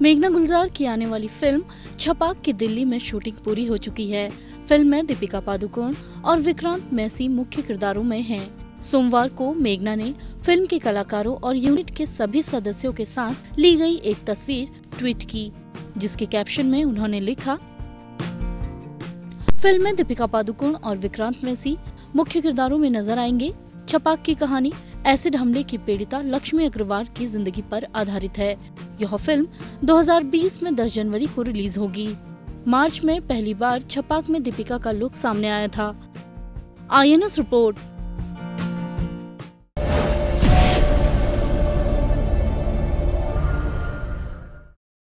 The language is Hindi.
मेघना गुलजार की आने वाली फिल्म छपाक की दिल्ली में शूटिंग पूरी हो चुकी है। फिल्म में दीपिका पादुकोण और विक्रांत मैसी मुख्य किरदारों में हैं। सोमवार को मेघना ने फिल्म के कलाकारों और यूनिट के सभी सदस्यों के साथ ली गई एक तस्वीर ट्वीट की, जिसके कैप्शन में उन्होंने लिखा, फिल्म में दीपिका पादुकोण और विक्रांत मैसी मुख्य किरदारों में नजर आएंगे। छपाक की कहानी एसिड हमले की पीड़िता लक्ष्मी अग्रवाल की जिंदगी पर आधारित है। यह फिल्म 2020 में 10 जनवरी को रिलीज होगी। मार्च में पहली बार छपाक में दीपिका का लुक सामने आया था। INS report.